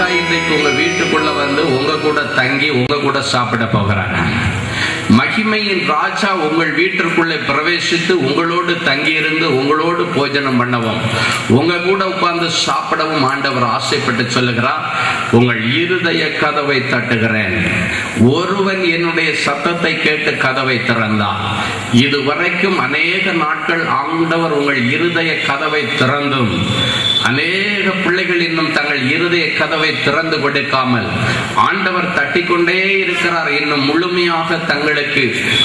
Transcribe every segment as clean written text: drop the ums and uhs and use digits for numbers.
இன்றைக்கு உங்க வீட்டுக்குள்ள வந்து உங்க கூட தங்கி உங்க கூட சாப்பிட போகிறார். மகிமையின் ராஜா உங்கள் வீட்டிற்குள்ளே பிரவேசித்து உங்களோடு தங்கியிருந்து உங்களோடு போஜனம் பண்ணவும் உங்க கூட உட்கார்ந்து சாப்பிடவும் ஆண்டவர் ஆசைப்பட்டு சொல்லுகிறார், உங்கள் இருதய கதவை தட்டுகிறேன். ஒருவன் என்னுடைய சத்தத்தை கேட்டு கதவை திறந்தான். இதுவரைக்கும் அநேக நாட்கள் ஆண்டவர் உங்கள் இருதய கதவை திறந்தும் அநேக பிள்ளைகள் இன்னும் தங்கள் இருதய கதவை திறந்து கொடுக்காமல் ஆண்டவர் தட்டிக்கொண்டே இருக்கிறார். இன்னும் முழுமையாக தங்களுக்கு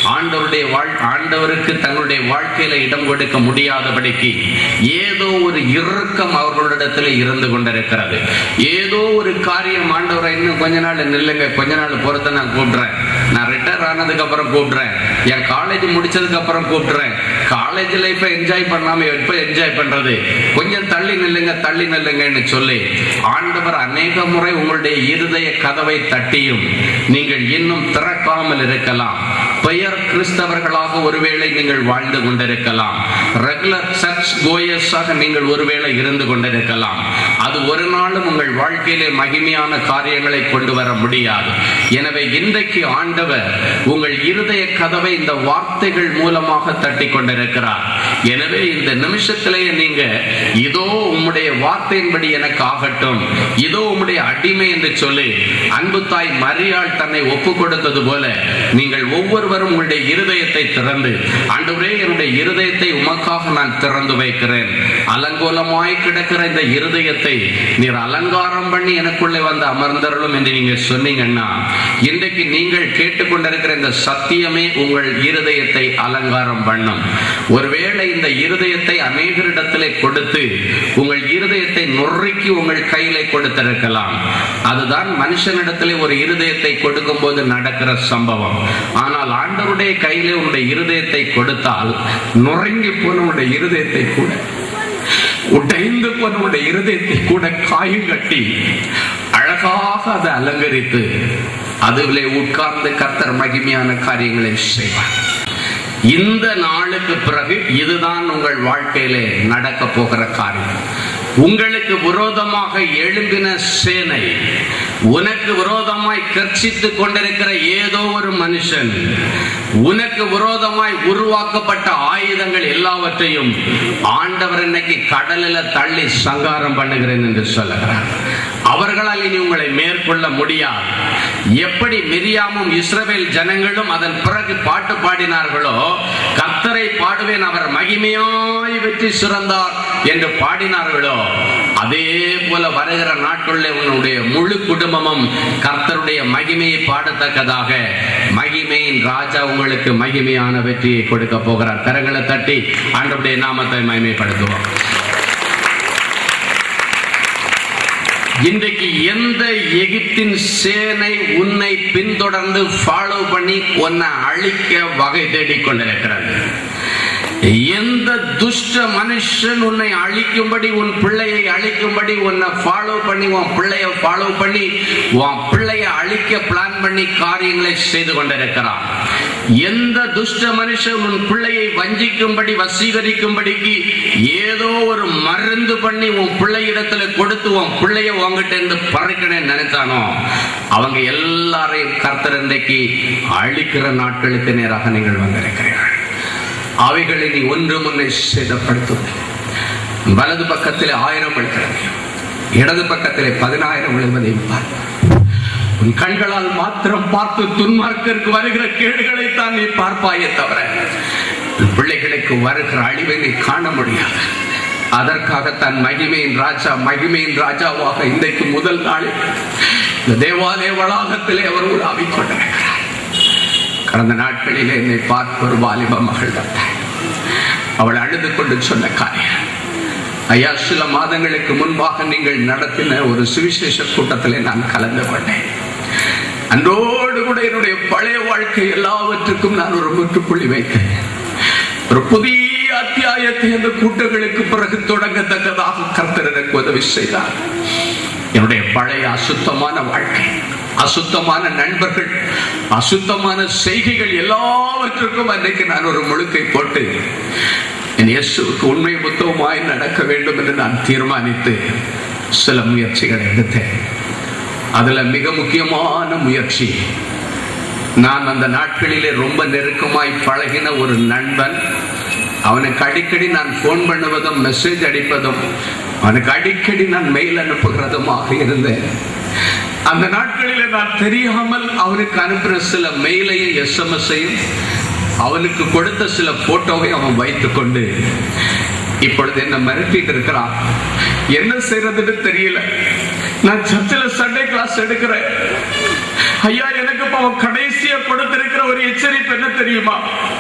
ஆண்டவருக்கு தங்களுடைய வாழ்க்கையில இடம் கொடுக்க முடியாதபடிக்கு ஏதோ ஒரு இறுக்கம் அவர்களிடத்தில் இருந்து கொண்டிருக்கிறது. ஏதோ ஒரு காரியம் ஆண்டவரை இன்னும் கொஞ்ச நாள் நில்லுங்க, கொஞ்ச நாள் பொறுத்த நான் கூப்பிடுறேன், நான் ரிட்டையர் ஆனதுக்கு அப்புறம் கூப்பிடுறேன், என் காலேஜ் முடிச்சதுக்கு அப்புறம் கூப்பிடுறேன், காலேஜ் லைஃப் என்ஜாய் பண்ணாம எப்ப என்ஜாய் பண்றது, கொஞ்சம் தள்ளி நில்லுங்கன்னு சொல்லி ஆண்டவர் அநேக முறை உங்களுடைய இருதய கதவை தட்டியும் நீங்கள் இன்னும் திறக்காமல் இருக்கலாம். பெயர் கிறிஸ்தவர்களாக ஒருவேளை நீங்கள் வாழ்ந்து கொண்டிருக்கலாம். ரெகுலர் சர்ச் கோயர்ஸாக நீங்கள் ஒருவேளை இருந்து கொண்டிருக்கலாம். அது ஒரு நாளும் உங்கள் வாழ்க்கையிலே மகிமையான காரியங்களை கொண்டு வர முடியாது. எனவே இன்றைக்கு ஆண்டவர் உங்கள் இருதய கதவை இந்த வார்த்தைகள் மூலமாக தட்டி கொண்டிருக்கிறார். எனவே இந்த நிமிஷத்திலேயே நீங்க இதோ உம்முடைய வார்த்தையின்படி எனக்கு ஆகட்டும், இதோ உம்முடைய அடிமை என்று சொல்லி அன்பு தாய் மரியாள் தன்னை ஒப்பு கொடுத்தது போல நீங்கள் ஒவ்வொருவரும் உங்களுடைய இருதயத்தை திறந்து, ஆண்டவரே என்னுடைய இருதயத்தை உமக்காக நான் திறந்து வைக்கிறேன், அலங்கோலமாய் கிடக்கிற இந்த இருதயத்தை நீர் அலங்காரம் பண்ணி எனக்குள்ளே வந்து அமர்ந்தருளும் என்று நீங்க சொன்னீங்கன்னா இன்றைக்கு நீங்கள் கேட்டுக்கொண்டிருக்கிற இந்த சத்தியமே உங்கள் இருதயத்தை அலங்காரம் பண்ணும். ஒருவேளை இந்த இருதயத்தை அநேகரிடத்திலே கொடுத்து உங்கள் இருதயத்தை நொறுக்கி உங்கள் கையிலே கொடுத்திருக்கலாம். அதுதான் மனுஷனிடத்திலே ஒரு இருதயத்தை கொடுக்கும் போது நடக்கிற சம்பவம். ஆனால் ஆண்டவருடைய கையிலே உன்னுடைய இருதயத்தை கொடுத்தால் நொறுங்கி போன உன்னுடைய இருதயத்தை கூட, உடைந்து போன உன்னுடைய இருதயத்தை கூட காயம் கட்டி அழகாக அதை அலங்கரித்து அதுவிலே உட்கார்ந்து கர்த்தர் மகிமையான காரியங்களை செய்வார். இந்த நாளுக்கு பிறகு இதுதான் உங்கள் வாழ்க்கையிலே நடக்க போகிற காரியம். உங்களுக்கு விரோதமாக எழும்பின சேனை, உனக்கு விரோதமாய் கர்ச்சித்துக் கொண்டிருக்கிற ஏதோ ஒரு மனுஷன், உனக்கு விரோதமாய் உருவாக்கப்பட்ட ஆயுதங்கள் எல்லாவற்றையும் ஆண்டவர் இன்னைக்கு கடலில் தள்ளி சங்காரம் பண்ணுகிறேன் என்று சொல்லுகிறார். அவர்களால் இனி உங்களை மேற்கொள்ள முடியாது. எப்படி மிரியாமும் இஸ்ரவேல் ஜனங்களும் அதன் பிறகு பாட்டு பாடினார்களோ, கர்த்தரை பாடுவேன் அவர் மகிமையாய் வெற்றி சிறந்தார் என்று பாடினார்களோ, அதே போல வருகிற நாட்களிலே உன்னுடைய முழு குடும்பமும் கர்த்தருடைய மகிமையை பாடத்தக்கதாக மகிமையின் ராஜா உங்களுக்கு மகிமையான வெற்றியை கொடுக்க போகிறார். கரங்களை தட்டி ஆண்டவருடைய நாமத்தை மகிமைப்படுத்துவோம். இன்றைக்கு எந்த எகிப்தின் சேனை உன்னை பின்தொடர்ந்து ஃபாலோ பண்ணி உன்னை அழிக்க வகை தேடிக் கொண்டிருக்கிறது, எந்த துஷ்ட மனுஷன் உன்னை அழிக்கும்படி, உன் பிள்ளையை அழிக்கும்படி உன்னை ஃபாலோ பண்ணி, உன் பிள்ளைய ஃபாலோ பண்ணி உன் பிள்ளைய அழிக்க பிளான் பண்ணி காரியங்களை செய்து கொண்டிருக்கிறான், எந்த துஷ்ட மனுஷன் உன் பிள்ளையை வஞ்சிக்கும்படி வசீகரிக்கும்படிக்கு ஏதோ ஒரு மருந்து பண்ணி உன் பிள்ளையிடத்துல கொடுத்து உன் பிள்ளைய உங்ககிட்ட இருந்து பறிக்கணும்னு நினைத்தானோ, அவங்க எல்லாரையும் கர்த்தர் இன்றைக்கு அழிக்கிற நாட்களுக்கு நேராக நீங்கள் வந்திருக்கிறீர்கள். அவைகளை நீ ஒன்று முன்னை சேதப்படுத்தும். வலது பக்கத்தில் 1000 விழுகிறது, இடது பக்கத்திலே 10,000 விழுவதையும் பார்ப்பார். உன் கண்களால் மாத்திரம் பார்த்து துன்மார்க்கருக்கு வருகிற கேடுகளை தான் நீ பார்ப்பாயே தவிர பிள்ளைகளுக்கு வருகிற அழிவை நீ காண முடியாது. அதற்காகத்தான் மகிமையின் ராஜாவாக இன்றைக்கு முதல் நாளில் இந்த தேவாலய வளாகத்திலே அவர் உலாவிக் கொண்டிருக்கிறார். கடந்த நாட்களிலே என்னை பார்க்க ஒரு வாலிப மகள் வந்தாள். அவள் அழுது கொண்டு சொன்ன காரியம், ஐயா, சில மாதங்களுக்கு முன்பாக நீங்கள் நடத்தின ஒரு சுவிசேஷ கூட்டத்திலே நான் கலந்து கொண்டேன். அன்றோடு கூட என்னுடைய பழைய வாழ்க்கை எல்லாவற்றுக்கும் நான் ஒரு முற்றுப்புள்ளி வைத்தேன். ஒரு புதிய அத்தியாயத்தை அந்த கூட்டங்களுக்கு பிறகு தொடங்கத்தக்கதாக கர்த்தர் எனக்கு உதவி செய்தார். என்னுடைய பழைய அசுத்தமான வாழ்க்கை, அசுத்தமான நண்பர்கள், அசுத்தமான செய்கைகள் எல்லாவற்றுக்கும் அன்றைக்கு நான் ஒரு முழுக்கை போட்டு என் இயேசுவுக்கு உண்மை புத்தகமாய் நடக்க வேண்டும் என்று நான் தீர்மானித்து சில முயற்சிகளை எடுத்தேன். அதுல மிக முக்கியமான முயற்சி, நான் அந்த நாட்களிலே ரொம்ப நெருக்கமாய் பழகின ஒரு நண்பன், அவனுக்கு அடிக்கடி நான் போன் பண்ணுவதும் மெசேஜ் அடிப்பதும் அவனுக்கு அடிக்கடி நான் மெயில் அனுப்புகிறதுமாக இருந்தேன். அந்த நாட்களிலே நான் தெரியாமல் அவனுக்கு அனுப்புற சில மெயிலையும் எஸ்எம்எஸ்ஸையும் அவனுக்கு கொடுத்த சில போட்டோவை அவன் வைத்துக் கொண்டு இப்பொழுது என்ன மிரட்டிட்டு இருக்கிறான். என்ன செய்யறதுன்னு தெரியல. நான் சர்ச்சில் சண்டே கிளாஸ் எடுக்கிறேன். ஐயா, எனக்கு அவன் கடைசியா கொடுத்திருக்கிற ஒரு எச்சரிப்பு என்ன தெரியுமா?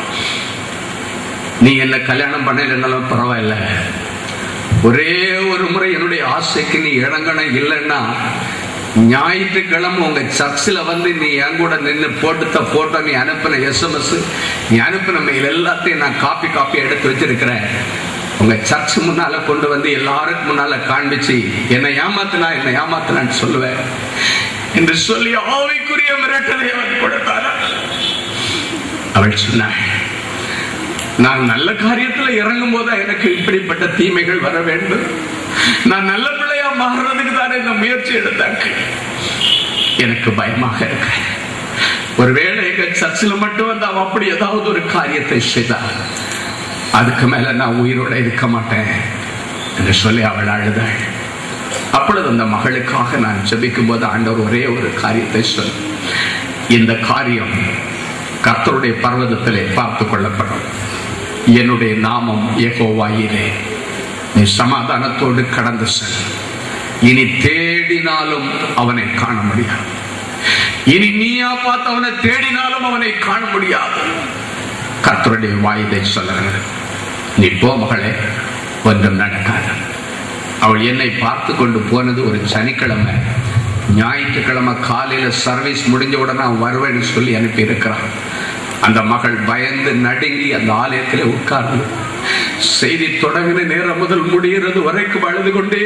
நீ என்ன கல்யாணம் பண்ணலன்னாலும் பரவாயில்ல, ஒரே ஒரு முறை என்னுடைய ஆசைக்கு நீ இறங்கணும், இல்லைன்னா ஞாயிற்றுக்கிழமை உங்க சர்ச்சில் வந்து நீ என் கூட நின்று போட்டுத்த போட்டோ, நீ அனுப்பின எஸ்எம்எஸ், நீ அனுப்பின மெயில் எல்லாத்தையும் நான் காப்பி எடுத்து வச்சிருக்கிறேன், உங்க சர்ச் முன்னால கொண்டு வந்து எல்லாருக்கும் முன்னால காண்பிச்சு என்னை ஏமாத்தினான்னு சொல்லுவேன் என்று சொல்லி ஆவிக்குரிய மிரட்டலை அவன் கொடுத்தார். அவள் சொன்னாள், நான் நல்ல காரியத்தில் இறங்கும் போது எனக்கு இப்படிப்பட்ட தீமைகள் வர வேண்டும், நான் நல்ல பிள்ளையா மாறுறதுக்கு தானே இந்த முயற்சி எடுத்தாங்க. எனக்கு பயமாக இருக்கு, ஒருவேளை எங்க சர்ச்சில் மட்டும் வந்து அவன் அப்படி ஏதாவது ஒரு காரியத்தை செய்தார், அதுக்கு மேல நான் உயிரோட இருக்க மாட்டேன் என்று சொல்லி அவள் அழுதாள். அப்பொழுது அந்த மகளுக்காக நான் ஜெபிக்கும் போது ஆண்டவர் ஒரே ஒரு காரியத்தை சொல், இந்த காரியம் கர்த்தருடைய பர்வதத்திலே பார்த்து கொள்ளப்படும், என்னுடைய நாமம் யெகோவாயிரே, நீ சமாதானத்தோடு கடந்து செல், இனி தேடினாலும் அவனை காண முடியாது, இனி நீயா பார்த்து அவனை தேடினாலும் அவனை காண முடியாது. கர்த்தருடைய வாயிலை சொல்லுகிறது, நீ போ மகளே, ஒன்றும் நடக்காது. அவள் என்னை பார்த்து கொண்டு போனது ஒரு சனிக்கிழமை. ஞாயிற்றுக்கிழமை காலையில சர்வீஸ் முடிஞ்ச உடனே அவன் வருவேன்னு சொல்லி அனுப்பி இருக்கிறான். அந்த மகள் பயந்து நடுங்கி அந்த ஆலயத்தில் உட்கார்ந்து செய்தி தொடங்கின நேரம் முதல் முடிகிறது வரைக்கும் அழுது கொண்டே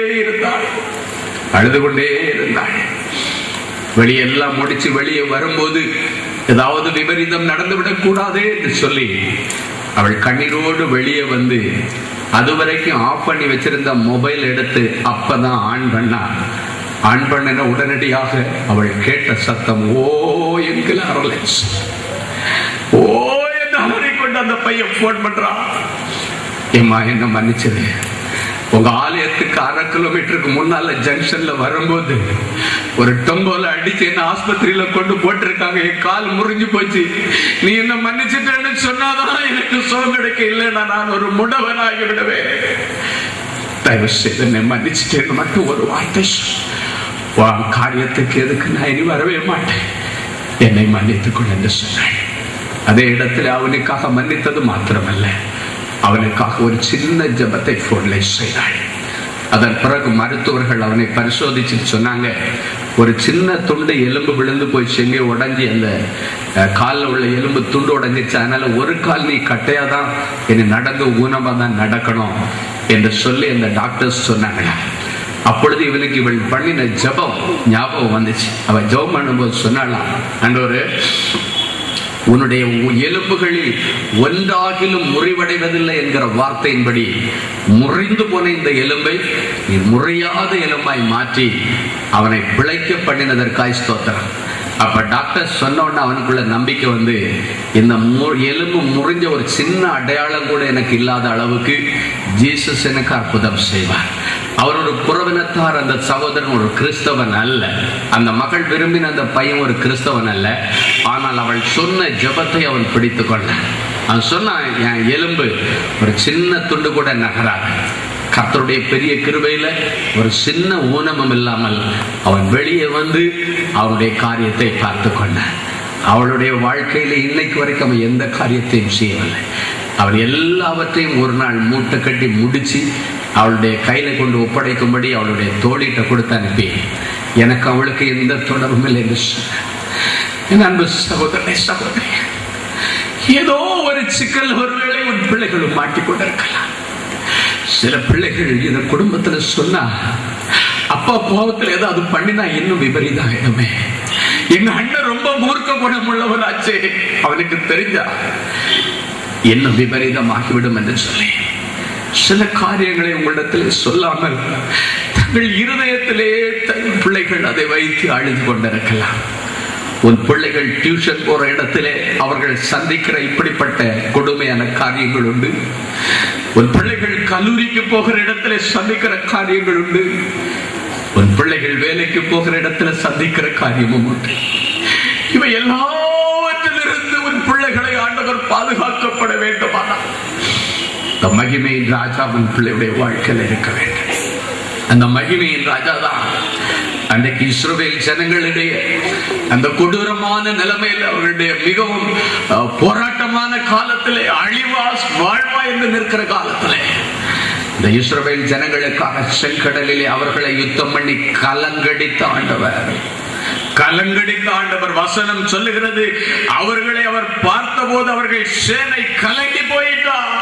இருந்தாள். வெளியெல்லாம் முடிச்சு வெளியே வரும்போது ஏதாவது விபரீதம் நடந்துவிடக் கூடாதே என்று சொல்லி அவள் கண்ணீரோடு வெளியே வந்து அதுவரைக்கும் ஆஃப் பண்ணி வச்சிருந்த மொபைல் எடுத்து அப்பதான் ஆன் பண்ணின உடனடியாக அவள் கேட்ட சத்தம், ஓ என்கிற அரலன்ஸ், ஓ என்று அலறிக்கொண்டு அந்த பையன் போன் பண்றான். ஏம்மா, என்ன மன்னிச்சது, உங்க ஆலயத்துக்கு 1/2 கிலோமீட்டருக்கு முன்னால ஜங்ஷன்ல வரும்போது ஒரு டொம்போல அடிச்சு என்ன ஆஸ்பத்திரியில கொண்டு போட்டிருக்காங்க, என் கால் முறிஞ்சு போச்சு, நீ என்ன மன்னிச்சுட்டேன்னு சொன்னாதான் எனக்கு சுகம் கிடைக்க, இல்லைன்னா நான் ஒரு முடவனாகி விடுவேன், தயவு செய்து என்னை மன்னிச்சுட்டேன்னு மட்டும் ஒரு வார்த்தை காரியத்துக்கு எதுக்கு நான் இனி வரவே மாட்டேன், என்னை மன்னித்துக் கொள் என்று சொன்னாள். அதே இடத்துல அவனுக்காக மன்னித்தது மாத்திரமல்ல, அவனுக்காக ஒரு சின்ன ஜெபத்தை போன்ல செய்தாள். அதன் பிறகு மருத்துவர்கள் அவனை பரிசோதிச்சு சொன்னாங்க, ஒரு சின்ன துண்டு எலும்பு விழுந்து போய் செங்கே உடஞ்சி அந்த காலில் உள்ள எலும்பு துண்டு உடஞ்சிச்சு, அதனால ஒரு கால் நீ கட்டையாதான் என்னை நடந்து ஊனமா தான் நடக்கணும் என்று சொல்லி அந்த டாக்டர்ஸ் சொன்னாங்க. அப்பொழுது இவனுக்கு இவள் பண்ணின ஜெபம் ஞாபகம் வந்துச்சு. அவன் ஜெபம் பண்ணும்போது சொன்னாலாம், ஆண்டவரே, உன்னுடைய எலும்புகளில் ஒன்றாகிலும் முறிவடைவதில்லை என்கிற வார்த்தையின்படி முறிந்து போன இந்த எலும்பை நீ முறியாத எலும்பாய் மாற்றி அவனை பிழைக்க பண்ணினதற்காய் ஸ்தோத்திரம். அப்ப டாக்டர் சொன்ன உடனே அவனுக்குள்ள நம்பிக்கை வந்து, இந்த எலும்பு முறிஞ்ச ஒரு சின்ன அடையாளம் கூட எனக்கு இல்லாத அளவுக்கு ஜீசஸ் எனக்கு அற்புதம் செய்வார். அவர் ஒரு புறவினத்தார், அந்த சகோதரன் ஒரு கிறிஸ்தவன் அல்ல, அந்த மகள் விரும்பின அந்த பையன் ஒரு கிறிஸ்தவன் அல்ல. ஆனால் அவள் சொன்ன ஜெபத்தை அவன் பிடித்து கொண்டான். அவன் சொன்னான், என் எலும்பு ஒரு சின்ன துண்டு கூட நகராது. கர்த்தருடைய பெரிய கிருபையில ஒரு சின்ன ஊனமும் இல்லாமல் அவன் வெளியே வந்து அவனுடைய காரியத்தை பார்த்து கொண்டான். அவளுடைய வாழ்க்கையில இன்னைக்கு வரைக்கும் அவன் எந்த காரியத்தையும் செய்யவில்லை. அவள் எல்லாவற்றையும் ஒரு நாள் மூட்டை கட்டி முடிச்சு அவளுடைய கையில கொண்டு ஒப்படைக்கும்படி அவளுடைய தோழிட்ட கொடுத்து அனுப்பி, எனக்கு அவளுக்கு எந்த தொடர்பும் இல்லை என்று சொன்னான். என் அன்பு சகோதரனை சகோதரி, ஏதோ ஒரு சிக்கல் ஒருவேளை உன் பிள்ளைகளும் மாட்டிக்கொண்டிருக்கலாம். சில பிள்ளைகள் இந்த குடும்பத்துல சொன்னா, அப்பா கோபத்துல ஏதாவது பண்ணினா இன்னும் விபரீதம் ஆயிடுமே, எங்க அண்ணன் ரொம்ப மூர்க்க குணம் உள்ளவனாச்சே, அவனுக்கு தெரிஞ்சா இன்னும் விபரீதம் ஆகிவிடும் என்று சொல்லி சில காரியங்களை உங்களிடத்தில் சொல்லாமல் இருதயத்திலே தன் பிள்ளைகள் அதை வைத்து அழுது கொண்டிருக்கலாம். உன் பிள்ளைகள் டியூஷன் போற இடத்திலே அவர்கள் சந்திக்கிற இப்படிப்பட்ட கொடுமையான காரியங்கள் உண்டு. உன் பிள்ளைகள் கல்லூரிக்கு போகிற இடத்துல சந்திக்கிற காரியங்கள் உண்டு. உன் பிள்ளைகள் வேலைக்கு போகிற இடத்துல சந்திக்கிற காரியமும் உண்டு. இவை எல்லாவற்றிலிருந்து உன் பிள்ளைகளை ஆண்டவர் பாதுகாக்கப்பட வேண்டுமானால் அந்த மகிமையின் ராஜா உன் பிள்ளையுடைய வாழ்க்கையில் இருக்க வேண்டும். அந்த மகிமையின் ராஜா தான் அன்றைக்கு இஸ்ரவேல் ஜனங்களுடைய அந்த கொடூரமான நிலைமையில் அவர்களுடைய மிகவும் போராட்டமான காலத்திலே அழிவா வாழ்வா என்று நிற்கிற காலத்திலே இந்த இஸ்ரவேல் ஜனங்களுக்காக செங்கடலிலே அவர்களை யுத்தம் பண்ணி கலங்கடித்த ஆண்டவர் வசனம் சொல்லுகிறது, அவர்களை அவர் பார்த்தபோது அவர்கள் சேனை கலங்கி போயிட்டார்.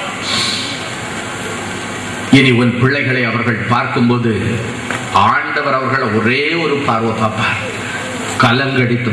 இனி உன் பிள்ளைகளை அவர்கள் பார்க்கும்போது ஆண்டவர் அவர்களை ஒரே ஒரு பார்வை பார்ப்பார், கலங்கடித்து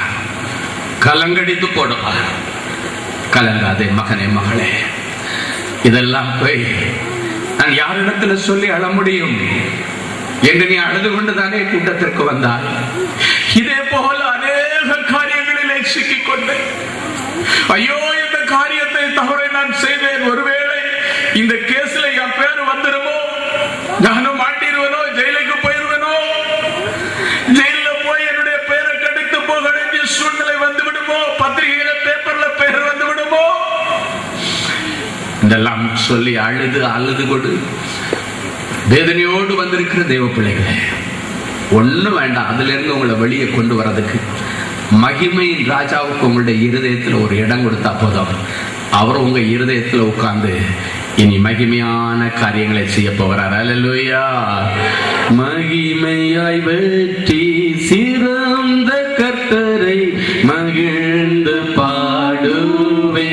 போடுவார். கலங்காதே மகனே மகளே. இதெல்லாம் போய் நான் யாரிடத்துல சொல்லி அழ முடியும் என்று நீ அழுது கொண்டுதானே கூட்டத்திற்கு வந்தால், இதே போல அநேக காரியங்களிலே சிக்கிக்கொண்டு ஐயோ இந்த காரியத்தை தவறை நான் செய்தேன், ஒருவேளை இந்த கேஸ்ல என் பேரு வந்துருமோ, நானும் மாட்டிடுவனோ, ஜெயிலுக்கு போயிருவனோ, ஜெயில போய் என்னுடைய பேரை கடித்து போக வேண்டிய சூழ்நிலை வந்து விடுமோ, பத்திரிகையில பேப்பர்ல பேர் வந்து விடுமோ, இதெல்லாம் சொல்லி அழுது கொடு வேதனையோடு வந்திருக்கிற தேவ பிள்ளைகளே, ஒண்ணும் வேண்டாம். அதுல இருந்து உங்களை வெளியே கொண்டு வர்றதுக்கு மகிமையின் ராஜாவுக்கு உங்களுடைய இருதயத்துல ஒரு இடம் கொடுத்தா போதும். அவர் உங்க இருதயத்துல உட்கார்ந்து இனி மகிமையான காரியங்களை செய்ய போகிறார். அல்லேலூயா. மகிமையாய் வெற்றி சிறந்த கர்த்தரை மகிழ்ந்து பாடுவே,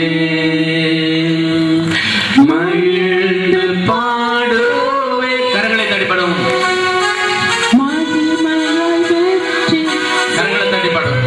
மகிழ்ந்து பாடுவே. கரங்களை தடிப்படும், கரங்களை தடிப்படும்.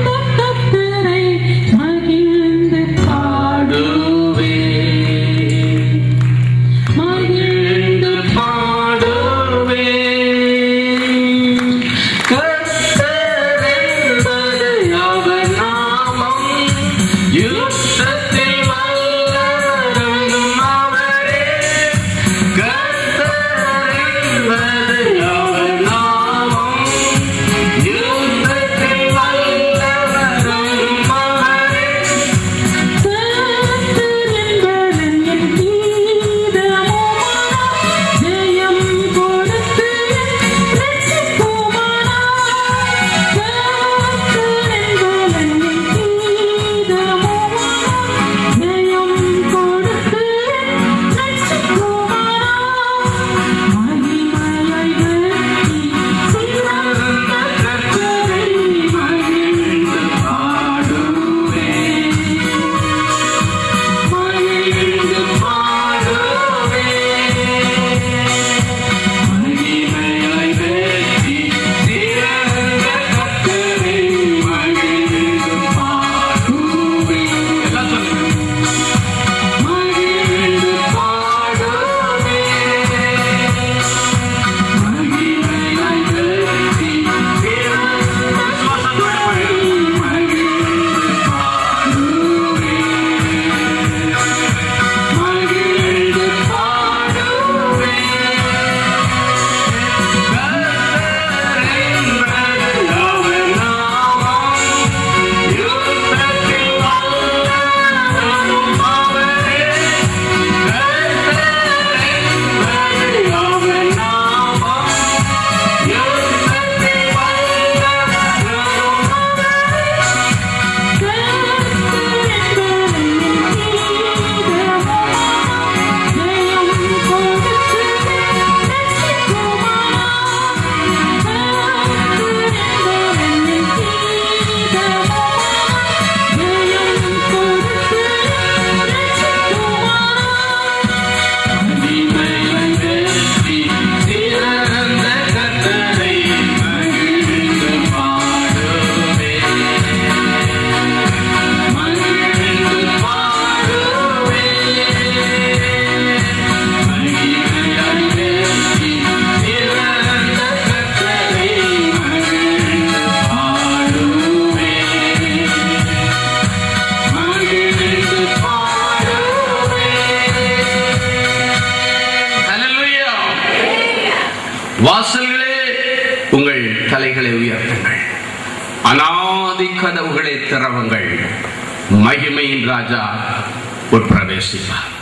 வாசல்களே உங்கள் தலைகளை உயர்த்துங்கள், அநாதி கதவுகளை திறவுங்கள், மகிமையின் ராஜா உட்பிரவேசிப்பார்.